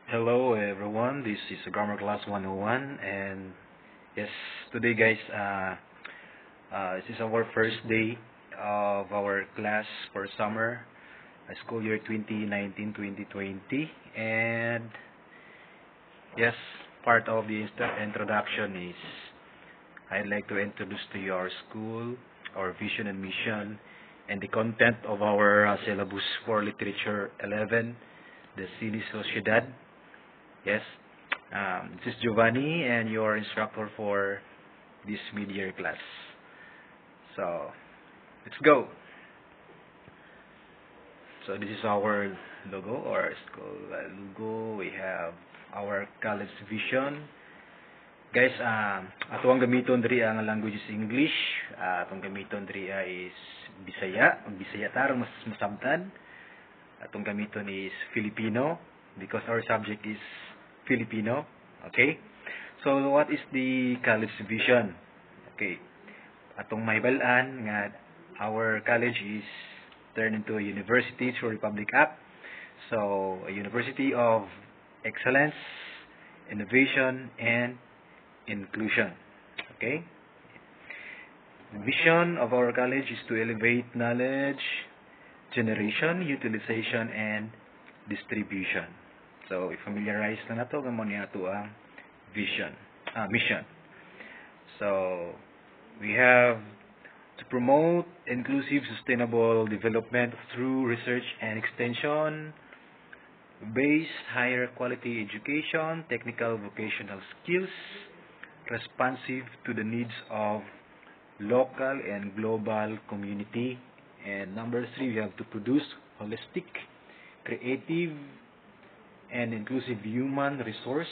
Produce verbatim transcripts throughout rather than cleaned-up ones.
Hello everyone, this is Grammar Class one oh one, and yes, today guys, uh, uh, this is our first day of our class for summer, uh, school year twenty nineteen twenty twenty, and yes, part of the inst- introduction is I'd like to introduce to you our school, our vision and mission, and the content of our uh, syllabus for Literature eleven, the Cine Sociedad. Yes. Um, this is Giovanni and your instructor for this mid-year class. So, let's go. So, this is our logo or school uh, logo. We have our college vision. Guys, um, ato ang gamiton diri ang language is English. Uh, atong gamiton diri uh, is Bisaya. Ang Bisaya tarong mas masabtan. Atong gamiton is Filipino because our subject is Filipino. Okay? So, what is the college vision? Okay. Atong mahibalaan nga our college is turned into a university through Republic Act. So, a university of excellence, innovation, and inclusion. Okay? The vision of our college is to elevate knowledge, generation, utilization, and distribution. So, i-familiarize na nato gamon niya ato ang vision, ah, mission. So, we have to promote inclusive, sustainable development through research and extension, base higher quality education, technical vocational skills, responsive to the needs of local and global community. And number three, we have to produce holistic, creative, and inclusive human resource,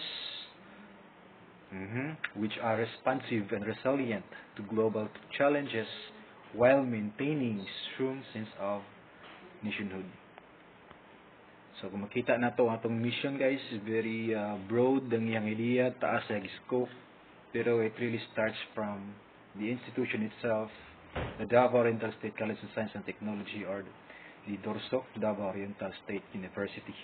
mhm, which are responsive and resilient to global challenges while maintaining strong sense of nationhood. So kung makita nato ang atong mission guys, is very uh, broad ang iyang idea, taas ang scope, pero it really starts from the institution itself, the Davao Oriental State College of Science and Technology, or the DORSOC, Davao Oriental State University.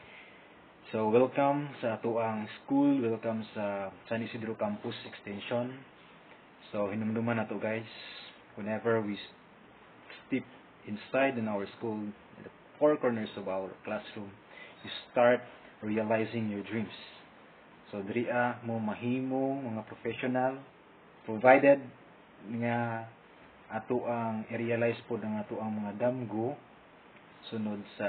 So, welcome sa ato ang school, welcome sa San Isidro Campus Extension. So, hinumduman nato guys, whenever we step inside in our school, in the four corners of our classroom, you start realizing your dreams. So, diriya mo mahimo mga professional, provided nga ato ang i-realize po ng ato ang mga damgo sunod sa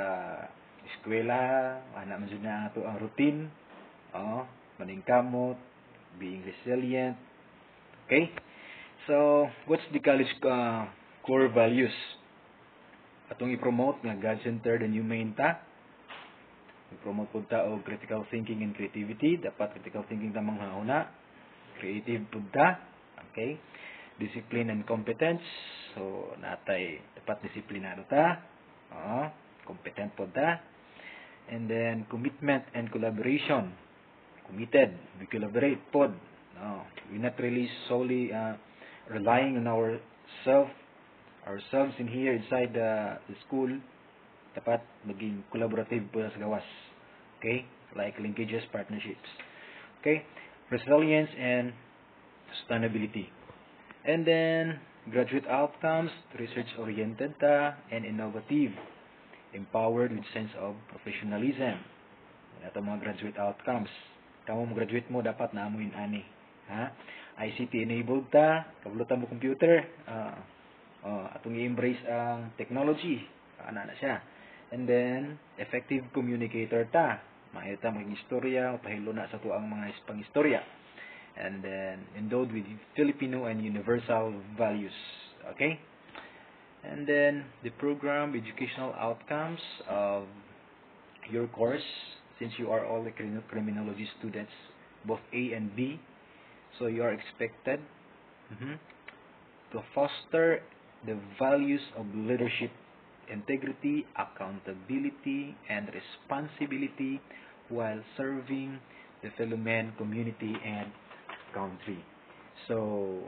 eskwela, ana man jud na ato ang routine, oh, maningkamot, being resilient. Okay? So, what's the college uh, core values? Atong i-promote nga God-centered and humane ta. I-promote po ta og critical thinking and creativity. Dapat critical thinking ta manghuna. Creative po ta. Okay? Discipline and competence. So, natay dapat disiplinado ta. Oh, competent po ta. And then, commitment and collaboration. Committed. We collaborate pod. No, we're not really solely uh, relying on ourselves, ourselves in here inside the, the school. Dapat maging collaborative po sa gawas. Okay? Like linkages, partnerships. Okay? Resilience and sustainability. And then, graduate outcomes, research-oriented ta, and innovative. Empowered with sense of professionalism. Ito mga graduate outcomes. Kamu mo graduate mo, dapat naamuin ani. Ha? I C T enabled ta, kabulutan mo computer, uh, uh, atong i-embrace ang technology. Ana na siya. And then, effective communicator ta. Makita mo yung istorya, mapahilo na sa tuang mga pang-istorya. And then, endowed with Filipino and universal values. Okay? And then, the program educational outcomes of your course, since you are all the criminology students, both A and B, so you are expected mhm, to foster the values of leadership, integrity, accountability, and responsibility while serving the fellow man, community, and country. So,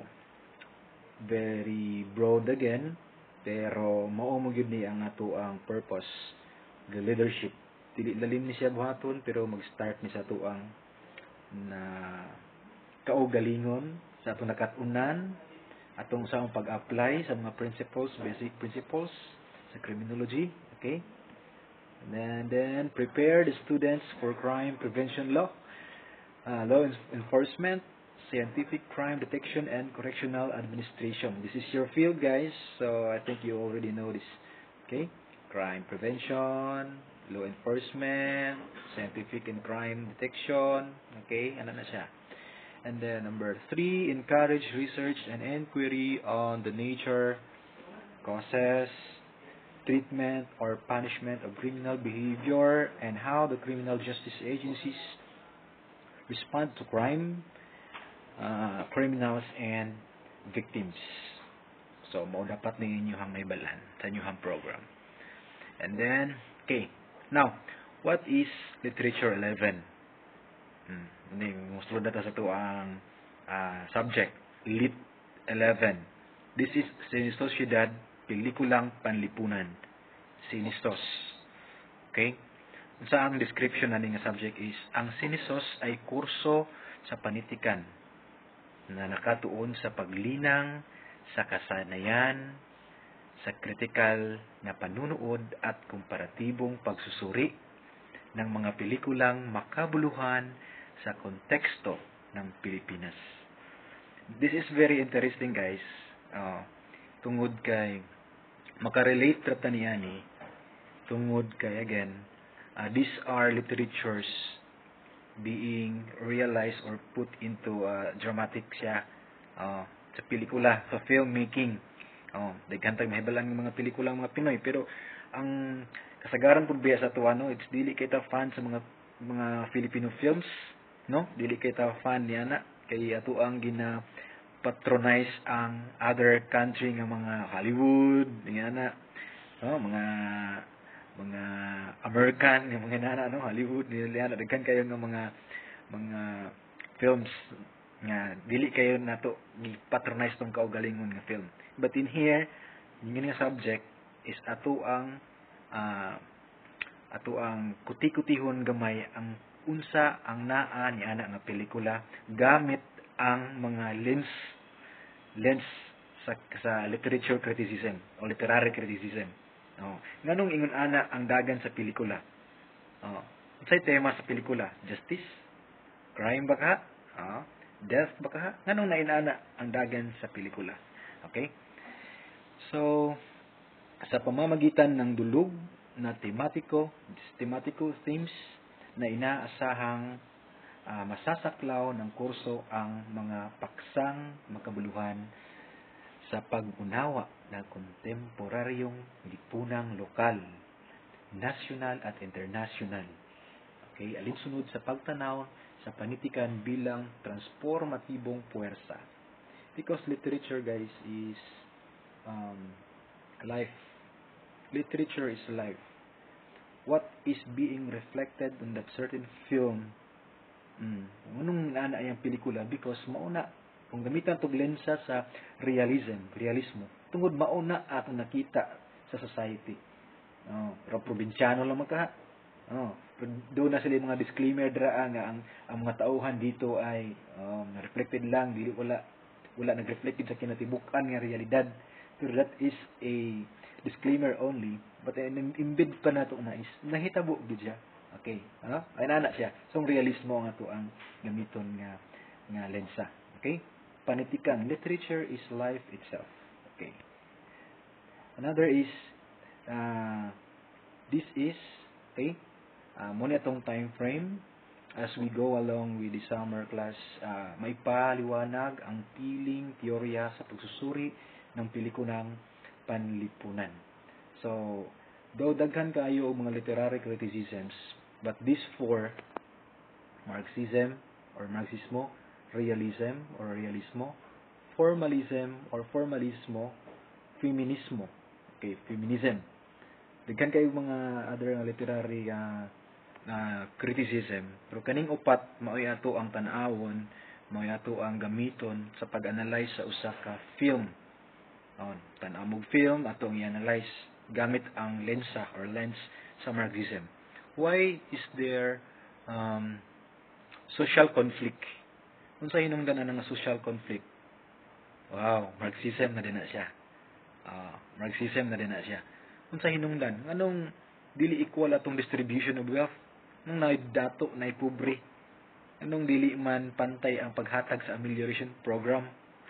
very broad again, pero mao mo gyud ni ang ato ang purpose, the leadership, dili lalim ni siya buhaton pero mag-start ni sa tuang na kaugalingon sa atong nakatunan atong sa pag-apply sa mga principles, basic principles sa criminology, okay? And then, then prepare the students for crime prevention law, uh, law enforcement, scientific crime detection, and correctional administration. This is your field, guys, so I think you already know this, okay? Crime prevention, law enforcement, scientific and crime detection, okay? Ano na siya? And then number three, encourage research and inquiry on the nature, causes, treatment, or punishment of criminal behavior and how the criminal justice agencies respond to crime, uh, criminals, and victims. So, mo dapat na inyong naibalan sa inyong program. And then, okay. Now, what is Literature eleven? Hmm. Hindi, gusto na sa ito ang uh, subject, Lit eleven. This is Sinistosidad, pelikulang panlipunan. Sinistos. Okay? Sa ang description na nga subject is, ang sinistos ay kurso sa panitikan na nakatuon sa paglinang, sa kasanayan, sa kritikal na panunood at komparatibong pagsusuri ng mga pelikulang makabuluhan sa konteksto ng Pilipinas. This is very interesting, guys. Uh, tungod kay makarelate rata niya ni tungod kay again uh, these are literatures being realized or put into uh, dramatic siya uh, sa pelikula, sa filmmaking. Oh, daghan tag mahibalang mga pelikulang mga Pinoy, pero ang kasagaran pud biya sa tuwa, no, it's dili kay ta fan sa mga mga Filipino films, no? Dili kay ta fan niya na kay ato ang gina patronize ang other country nga mga Hollywood, nga na, no, mga mga American nga mga nana, no, Hollywood nila na daghan kayo nga mga mga films nga dili kayo nato gi-patronize tong kaugalingon nga film. But in here, yung nga subject is ato ang uh, ato ang kuti-kutihon gamay ang unsa ang naa ni ana nga pelikula gamit ang mga lens lens sa sa literature criticism o literary criticism. Oh, nganong ingon ana ang dagan sa pelikula? Oh, unsay tema sa pelikula? Justice? Crime ba ka? Oh, death ba ka? Nganong nainana ang dagan sa pelikula? Okay? So, sa pamamagitan ng dulog na tematiko, tematiko themes na inaasahang uh, masasaklaw ng kurso ang mga paksang makabuluhan sa pag-unawa ng kontemporaryong lipunang lokal, nasyonal at internasyonal. Okay, alinsunod sa pagtanaw sa panitikan bilang transformatibong puwersa. Because literature, guys, is um, life. Literature is life. What is being reflected in that certain film, mm, anong nana yung pelikula, because mauna, kung gamitan itong lensa sa realism, realismo, tungod mauna atong nakita sa society. Oh, pero probinsyano lang magka. Oh, doon na sila yung mga disclaimer dra nga ang, ang mga tauhan dito ay um, reflected lang, dili wala wala nag-reflected sa kinatibukan nga realidad. Pero that is a disclaimer only, but an embed pa nato na is nahitabo gid siya. Okay, ano? Ay na siya. So realismo nga to ang gamiton nga nga lensa. Okay? Panitikan, literature is life itself. Okay. Another is uh, this is okay. Uh, muna itong time frame as we go along with the summer class, uh, may paliwanag ang piling teorya sa pagsusuri ng pelikulang panlipunan. So, though daghan kayo og mga literary criticisms, but these four, Marxism or Marxismo, realism or realismo, formalism or formalismo, feminismo. Okay, feminism. Daghan kayo mga other literary uh, uh, criticism, pero kaning upat maoy ato ang tan-awon, maoy ato ang gamiton sa pag-analyze sa usa ka film. Oh, tan-aw mo film ato ang i-analyze gamit ang lensa or lens sa Marxism. Why is there um, social conflict? Unsa hinungdan ana nga social conflict? Wow, Marxism na din na siya. Ah, Marxism na din na siya. Unsa hinungdan? Anong dili equal atong distribution of wealth? Anong naay dato, naay pobre? Anong dili man pantay ang paghatag sa amelioration program?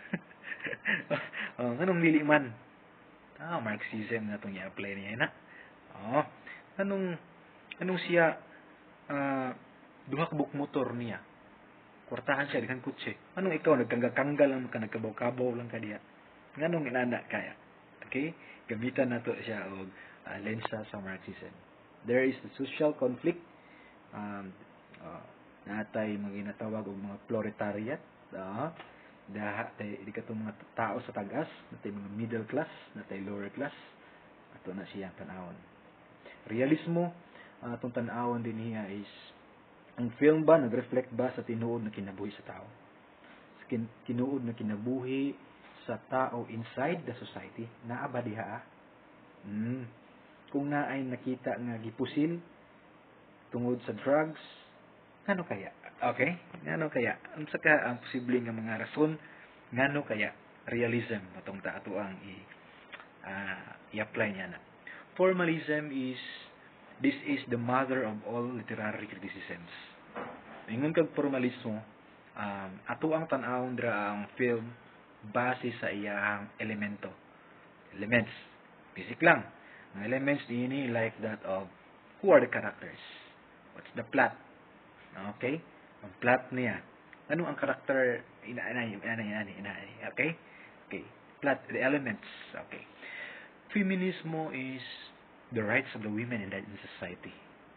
Oh, anong dili man? Ah, Marxism na itong i-apply niya na. Oh, anong anong siya uh, duha ka buk motor niya. Kwartahan siya dikan kutse. Anong ikaw nagkangga-kanggal lang ka nagkabaw-kabaw lang ka diya. Nganong inana kaya? Okay? Gamitan nato siya og uh, lensa sa Marxism. There is the social conflict. Um, uh, natay mga ginatawag og mga proletariat. Uh, daha tay di katong mga tao sa tagas, natay mga middle class, natay lower class. Ato na siya tan-awon. Realismo, uh, atong tan-awon din niya is ang film ba nag-reflect ba sa tinuod na kinabuhi sa tao? Sa kin- tinuod na kinabuhi sa tao inside the society, naa ba diha? Hmm. Kung naay nakita nga gipusil tungod sa drugs, ngano kaya? Okay? Ngano kaya? Unsa ka ang posible nga mga rason ngano kaya realism atong ta ato ang i uh, i-apply niya na. Formalism is this is the mother of all literary criticisms. Ingon kag formalismo, um, ato ang tan-awon dira ang film base sa iyang elemento. Elements. Basic lang. Ang elements ini like that of who are the characters? What's the plot? Okay? Ang plot niya. Ano ang karakter? Ina, ina, ina, ina, ina, ina. Okay? Okay. Plot, the elements. Okay. Feminismo is the rights of the women in that in society.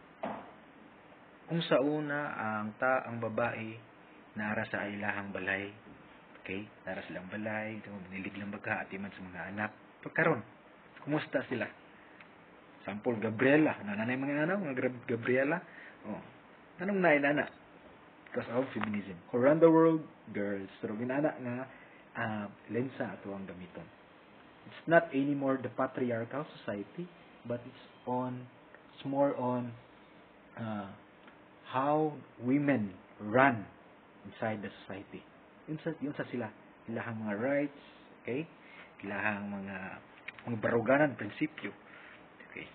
Kung sa una, ang ta, ang babae, nara sa ilahang balay. Okay? Nara silang balay, manilig lang baga, at iman sa mga anak. Pagkaroon, kumusta sila? Sample, Gabriela. Nananay mga anak, mga Gabriela. Oh. Anong nainana? Because of feminism. Around the world, girls. Pero ginana nga, uh, lensa ato ang gamiton. It's not anymore the patriarchal society, but it's on, it's more on uh, how women run inside the society. Yun sa, yun sa sila. Ilahang mga rights, okay? Ilahang mga, mga baruganan, prinsipyo. Okay.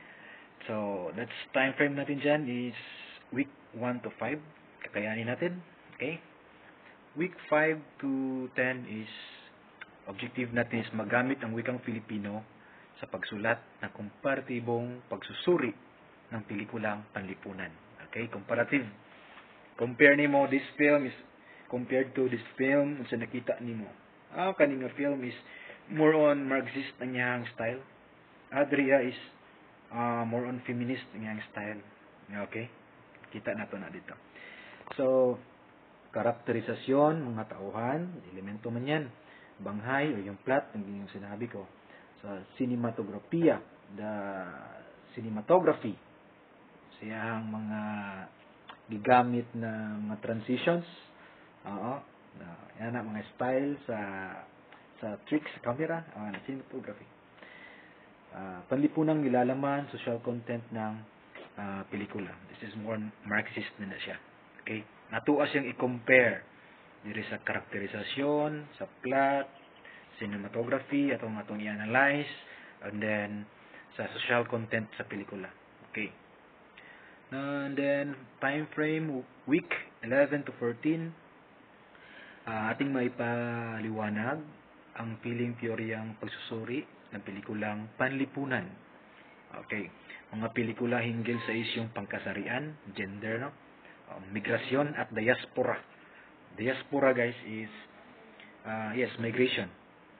So, that's time frame natin dyan is week one to five. Kakayanin natin. Okay? Week five to ten is objective natin is magamit ang wikang Filipino sa pagsulat ng komparatibong pagsusuri ng pelikulang panlipunan. Okay? Comparative. Compare nimo this film is compared to this film sa nakita nimo. Ah, kaning film is more on Marxist ang iyang style. Adria is uh, more on feminist ang iyang style. Okay? Kita nato na dito. So, karakterisasyon, mga tauhan, elemento man yan. Banghay, o yung plot, yung sinabi ko. Sa cinematografiya, the cinematography, siyang mga gigamit na mga transitions, oo, uh, yan ang mga style sa sa tricks sa camera, uh, cinematography. Uh, panlipunang nilalaman, social content ng uh, pelikula. This is more Marxist na, na siya. Okay? Natuwa siyang i-compare diri sa karakterisasyon, sa plot, cinematography, atong atong i-analyze, and then sa social content sa pelikula. Okay. And then time frame week eleven to fourteen, uh, ating maipaliwanag ang piling teoryang pagsusuri ng pelikulang panlipunan. Okay. Mga pelikula hinggil sa isyong pangkasarian, gender, no? Um, migrasyon at diaspora. Diaspora, guys, is uh, yes, migration.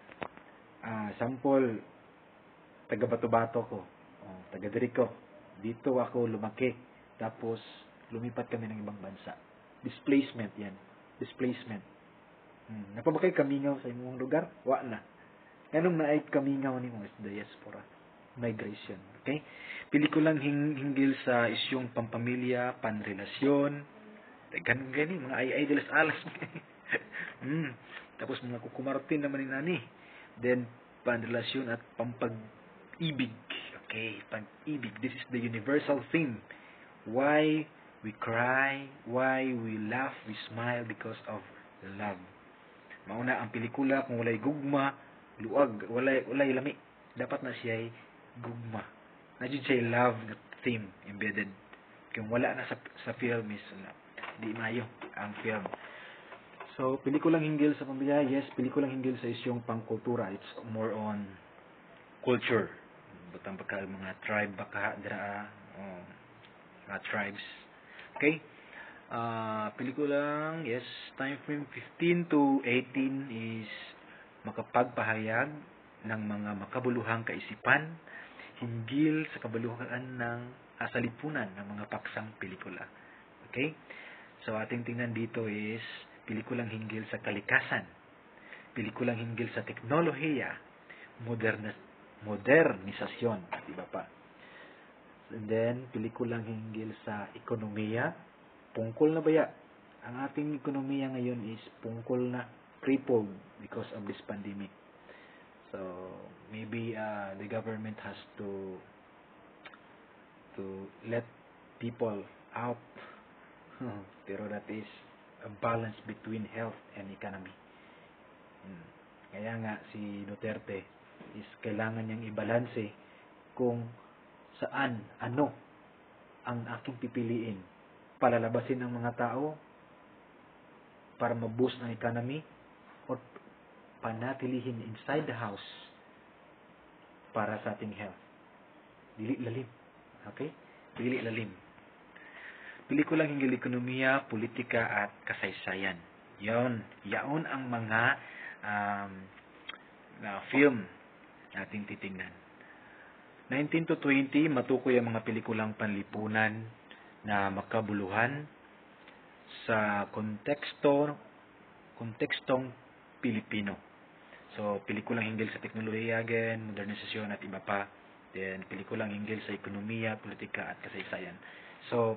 Uh, sample, taga Bato-Bato ko. Oh, taga diri ko. Dito ako lumaki. Tapos, lumipat kami ng ibang bansa. Displacement yan. Displacement. Hmm. Napabakay kamingaw sa imong lugar? Wa na. Anong naay kamingaw ni mo is diaspora. Migration. Okay? Pelikulang hing hinggil sa isyong pampamilya, panrelasyon, ganun gani, mga ay-ay de las alas. hmm. Tapos mga kukumartin naman ni nani. Then, panrelasyon at pampag-ibig. Okay, pag-ibig. This is the universal theme Why we cry, why we laugh, we smile because of love. Mauna ang pelikula kung walay gugma, luwag, walay walay lami, dapat na siya gugma. Na jud siya love nga theme embedded. Kung wala na sa sa film is na, di mayo ang film. So, pelikulang hinggil sa pamilya, yes, pelikulang hinggil sa isyong pangkultura. It's more on culture. Butang baka mga tribe baka dira, oh, mga tribes. Okay? Uh, pelikulang, yes, time frame fifteen to eighteen is makapagpahayag ng mga makabuluhang kaisipan hinggil sa kabuluhan ng asalipunan ng mga paksang pelikula. Okay? So, ating tingnan dito is pelikulang hinggil sa kalikasan, pelikulang hinggil sa teknolohiya, moderna, modernisasyon, at iba pa. And then, pelikulang hinggil sa ekonomiya, pungkol na baya. Ang ating ekonomiya ngayon is pungkol na, crippled because of this pandemic. So, maybe uh, the government has to to let people out. Pero that is a balance between health and economy. Hmm. Kaya nga si Duterte is kailangan niyang ibalanse kung saan, ano ang aking pipiliin. Palalabasin ng mga tao para ma-boost ang economy o panatilihin inside the house para sa ating health. Dili lalim. Okay? Dili lalim. Pelikulang hinggil ekonomiya, politika at kasaysayan. Yon, yaon ang mga um, na film nating titingnan. nineteen to twenty, matukoy ang mga pelikulang panlipunan na makabuluhan sa konteksto kontekstong Pilipino. So, pelikulang hinggil sa teknolohiya again, modernisasyon at iba pa. Then, pelikulang hinggil sa ekonomiya, politika at kasaysayan. So,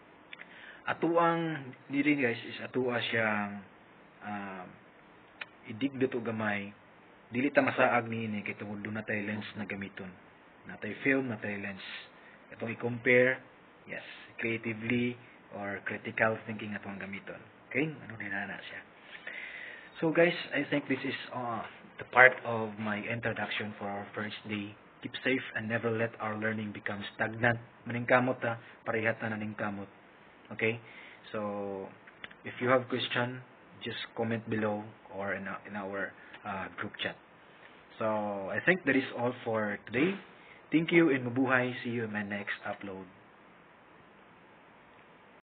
atuang diri guys is atua siyang uh, idigdo to gamay. Dili ta masaag niini kay tungod na tay lens na gamiton. Na tay film na tay lens. Itong i-compare, yes, creatively or critical thinking atong gamiton. Okay? Ano din na siya. So guys, I think this is uh, the part of my introduction for our first day. Keep safe and never let our learning become stagnant. Maningkamot ta, parehas na naningkamot. Okay? So, if you have question, just comment below or in, in our uh, group chat. So, I think that is all for today. Thank you and mabuhay. See you in my next upload.